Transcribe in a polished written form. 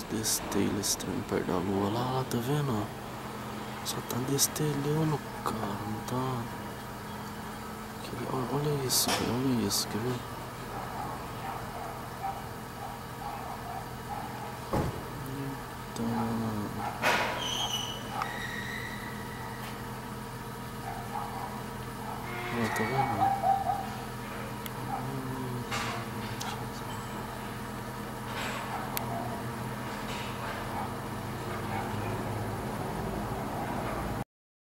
uns destellos estranhos perto da lua. Lá, tá vendo? Só tá destelhando, cara. Não tá. Olha isso, velho. Olha isso, quer ver? Ó, tá vendo?